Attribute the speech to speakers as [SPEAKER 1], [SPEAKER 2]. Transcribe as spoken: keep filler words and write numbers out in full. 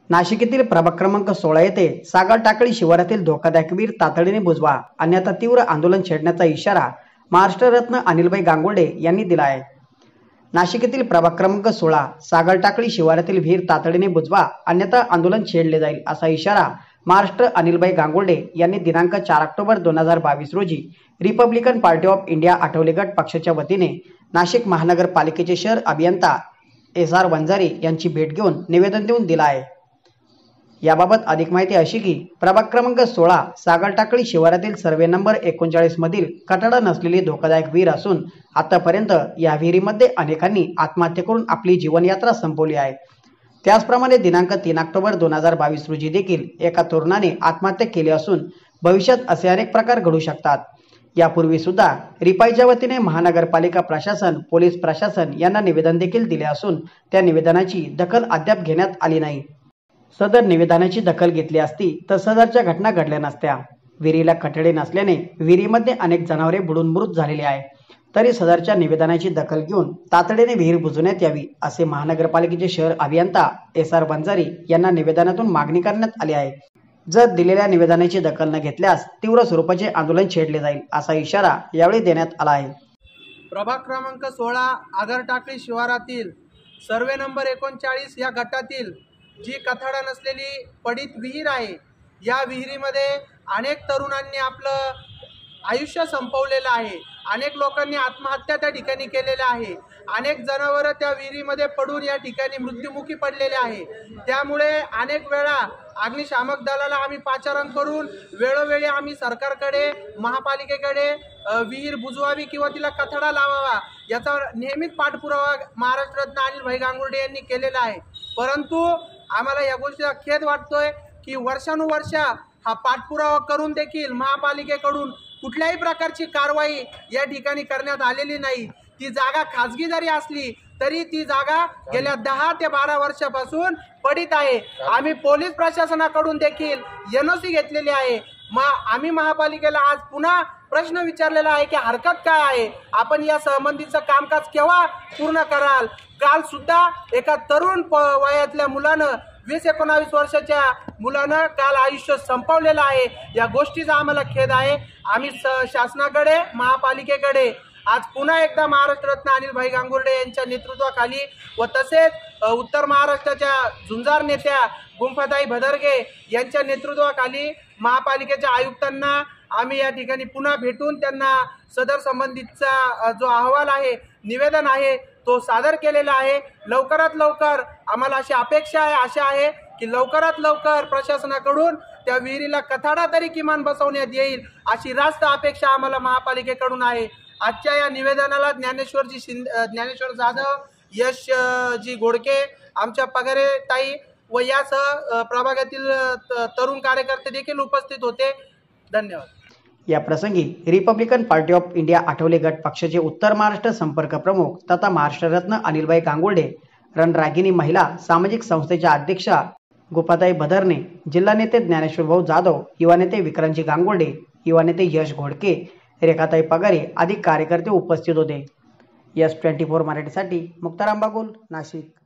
[SPEAKER 1] नाशिक येथील प्रभाग क्रमांक सोळा येथे सागर टाकळी शिवारातील धोकादायक वीर तातडीने बुजवा अन्यथा तीव्र आंदोलन छेडण्याचा इशारा महाराष्ट्र रत्न अनिलभाई गांगुर्डे यांनी दिला आहे। नाशिक येथील प्रभाग क्रमांक सोळा सागर टाकळी शिवारातील वीर तातडीने बुजवा अन्यथा आंदोलन छेडले जाईल असा इशारा महाराष्ट्र अनिलभाई गांगुर्डे यांनी दिनांक चार ऑक्टोबर दोन हजार बावीस रोजी Republican Party of India Athawale गट पक्षाच्या वतीने नाशिक महानगरपालिकेचे शहर अभियंता एस आर वंजारी यांची भेट घेऊन निवेदन देऊन दिला आहे। याबाबत अधिक माहिती अशी की प्रभाग क्रमांक सोळा सागर टाकळी शिवारातील सर्वे नंबर एकोणचाळीस मधील कठडा नसलेली धोकादायक विहीर असून आतापर्यंत या विहिरीमध्ये अनेकांनी आत्महत्या करून आपली जीवनयात्रा संपवली आहे। त्याचप्रमाणे दिनांक तीन ऑक्टोबर दोन हजार बावीस रोजी देखील एका तरुणाने आत्महत्या केली असून भविष्यात असे अनेक प्रकार घडू शकतात। यापूर्वी सुद्धा रिपाईच्या वतीने महानगरपालिका प्रशासन पोलीस प्रशासन यांना निवेदन देखील दिले असून त्या निवेदनाची दखल अद्याप घेण्यात आली नाही। सदर निवेदनाची दखल घेतली असती तर सदरच्या घटना घडल्या नसत्या। विहिरीला कठडे नसल्याने विहिरीमध्ये अनेक जनावरे बुडून मृत झालेली आहे। तरी सदरच्या निवेदनाची दखल घेऊन तातडीने विहीर बुजवण्यात यावी असे महानगरपालिकेचे शहर अभियंता एस आर वंजारी यांना निवेदनातून मागणी करण्यात आली आहे। जर दिलेल्या निवेदनाची दखल न घेतल्यास तीव्र स्वरूपाचे आंदोलन छेडले जाईल असा इशारा यावेळी देण्यात आला आहे।
[SPEAKER 2] प्रभाग क्रमांक सोळा आगर टाकळी शिवारातील सर्वे नंबर एकोणचाळीस या गटातील जी कथाडा नसलेली पडित विहीर आहे, या विहिरीमध्ये अनेक तरुणांनी आपलं आयुष्य संपवलेलं आहे। अनेक लोकांनी आत्महत्या त्या ठिकाणी केलेल्या आहे। अनेक जनावरं त्या विहिरीमध्ये पडून या ठिकाणी मृत्युमुखी पडलेले आहे। त्यामुळे अनेक वेळा अग्निशामक दलाला आम्ही पाचारण करून वेळोवेळी आम्ही सरकारकडे महापालिकेकडे विहीर बुजवावी किंवा तिला कथडा लावावा याचा नेहमीच पाठपुरावा महाराष्ट्र रत्न अनिलभाई गांगुर्डे यांनी केलेला आहे। परंतु आम्हाला या गोष्टीचा खेद वाटतोय की वर्षानुवर्ष हा पाठपुरावा करून देखील महापालिकेकडून कुठल्याही प्रकारची कारवाई या ठिकाणी करण्यात आलेली नाही। ती जागा खाजगी जरी असली तरी ती जागा गेल्या दहा ते बारा वर्षापासून पडित आहे। आम्ही पोलीस प्रशासनाकडून देखील एन ओ सी घेतलेली आहे। मा आम्ही महापालिकेला आज पुन्हा प्रश्न विचारलेला आहे की हरकत काय आहे, आपण या संबंधीचं कामकाज केव्हा पूर्ण कराल। काल सुद्धा एका तरुण वयातल्या मुलानं वीस एकोणावीस वर्षाच्या मुलानं काल आयुष्य संपवलेलं आहे। या गोष्टीचा आम्हाला खेद आहे। आम्ही शासनाकडे महापालिकेकडे आज पुन्हा एकदा महाराष्ट्र रत्न अनिलभाई गांगुर्डे यांच्या नेतृत्वाखाली व तसेच उत्तर महाराष्ट्राच्या झुंजार नेत्या गुंफाताई भदरगे यांच्या नेतृत्वाखाली महापालिकेच्या आयुक्तांना आम्ही या ठिकाणी पुन्हा भेटून त्यांना सदर संबंधितचा जो अहवाल आहे निवेदन आहे तो सादर केलेला आहे। लवकरात लवकर आम्हाला अशी अपेक्षा आहे आशा आहे की लवकरात लवकर प्रशासनाकडून त्या विहिरीला कथाडा तरी किमान बसवण्यात येईल अशी रास्त अपेक्षा आम्हाला महापालिकेकडून आहे। आजच्या या निवेदनाला ज्ञानेश्वरजी शिंदे ज्ञानेश्वर जाधव यश जी घोडके आमच्या पगारे ताई व यासह प्रभागातील तरुण कार्यकर्ते देखील उपस्थित होते। धन्यवाद।
[SPEAKER 1] या प्रसंगी Republican Party of India Athawale गट पक्षाचे उत्तर महाराष्ट्र संपर्क प्रमुख तथा महाराष्ट्र रत्न अनिलभाई गांगुर्डे, रणरागिनी महिला सामाजिक संस्थेच्या अध्यक्षा गुंफाताई भदरगे, जिल्हा नेते ज्ञानेश्वर भाऊ जाधव, युवा नेते विक्रांतजी गांगुर्डे, युवा नेते यश घोडके, रेखाताई पगारे आदी कार्यकर्ते उपस्थित होते। यस ट्वेंटी फोर मराठीसाठी मुक्ताराम बागुल, नाशिक।